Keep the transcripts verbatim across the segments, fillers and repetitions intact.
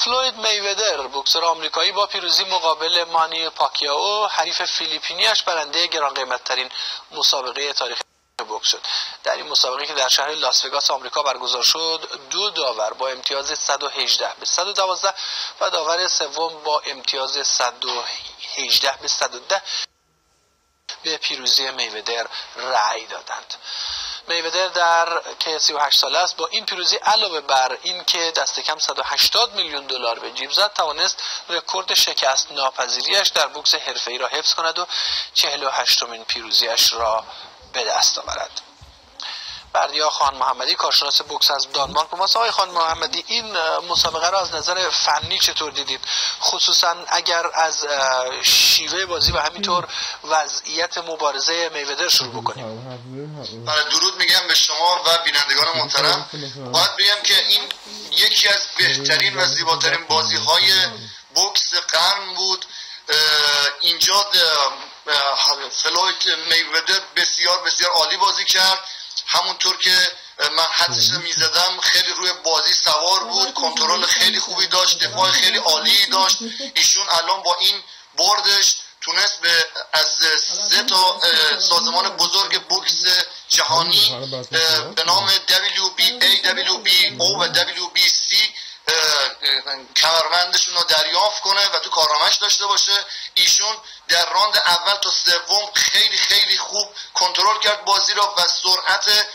فلوید میودر بوکسور آمریکایی با پیروزی مقابل مانی پاکیائو حریف فیلیپینیش برنده گران قیمت ترین مسابقه تاریخ بوکس شد. در این مسابقه که در شهر لاس وگاس آمریکا برگزار شد، دو داور با امتیاز صد و هجده به صد و دوازده و داور سوم با امتیاز صد و هجده به صد و ده به پیروزی میودر رأی دادند. میودر در که سی و هشت ساله است با این پیروزی علاوه بر این که دست کم صد و هشتاد میلیون دلار به جیب زد، توانست رکورد شکست ناپذیریش در بوکس حرفه‌ای را حفظ کند و چهل و هشتمین پیروزیش را به دست آورد. بردیا خان محمدی کارشناس بوکس از دانمارک با ماست. آقای خان محمدی، این مسابقه را از نظر فنی چطور دیدید؟ خصوصا اگر از شیوه بازی و همینطور وضعیت مبارزه میودر شروع بکنیم. درود میگم به شما و بینندگان محترم. باید بگم که این یکی از بهترین و زیباترین بازی های بوکس قرن بود. اینجا فلوید میودر بسیار بسیار عالی بازی کرد، همونطور که من حدش رو میزدم خیلی روی بازی سوار بود، کنترل خیلی خوبی داشت، دفاع خیلی عالی داشت. ایشون الان با این بردش تونست به از سه تا سازمان بزرگ بوکس جهانی به نام دبلیو بی ای، دبلیو بی او و دبلیو بی سی کمربندشون رو دریافت کنه و تو کارنامه‌اش داشته باشه. ایشون در راند اول تا سوم خیلی خیلی خوب کنترل کرد بازی را و سرعت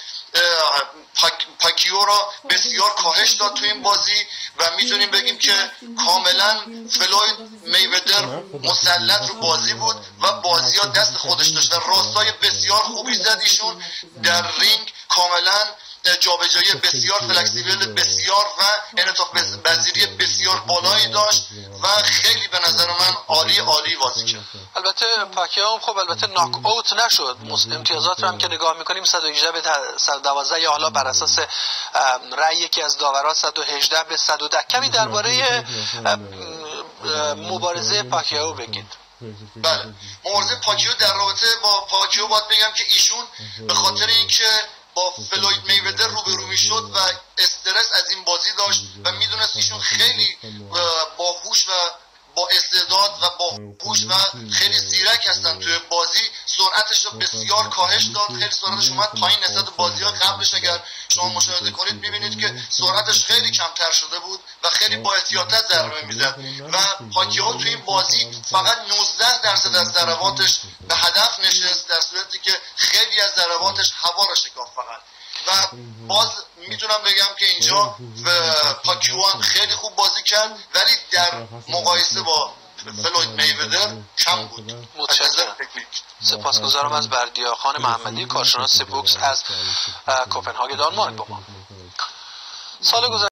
پاکیو را بسیار کاهش داد تو این بازی و میتونیم بگیم که کاملا فلوید میودر مسلط رو بازی بود و بازی ها دست خودش داشت و راستای بسیار خوبی زد. ایشون در رینگ کاملا جابجایی بسیار فلکسیبل بسیار و انعطاف پذیری بسیار بالایی داشت و خیلی به نظر من عالی عالی بازی کرد. البته پاکیائو خب البته ناک اوت نشد. امتیازات رو هم که نگاه میکنیم صد و هجده به صد و دوازده یا حالا بر اساس رأی یکی از داورا صد و هجده به صد و ده. کمی درباره مبارزه پاکیائو بگید. بله، مبارزه پاکیائو در رابطه با پاکیائو باید بگم که ایشون به خاطر اینکه با فلوید میودر روبرو میشد و استرس از این بازی داشت و میدونست ایشون خیلی باهوش و با استعداد و با هوش و خیلی زیرک هستن توی بازی، سرعتش رو بسیار کاهش داد. خیلی سرعتش اومد پایین نسبت بازی ها قبلش. اگر شما مشاهده کنید میبینید که سرعتش خیلی کمتر شده بود و خیلی با احتیاطات ضربه میزد و پاکیائو توی این بازی فقط نوزده درصد از ضرباتش به هدف نشست، در صورتی که خیلی از ضرباتش هوا را شکافت فقط. و باز میتونم بگم که اینجا پاکیائو هم خیلی خوب بازی کرد ولی در مقایسه با فلوید میودر کم بود. متشکرم. سپاسگزارم از بردیا خان محمدی کارشناس بوکس از کوپنهاگ دانمارک با ما. سال گذشته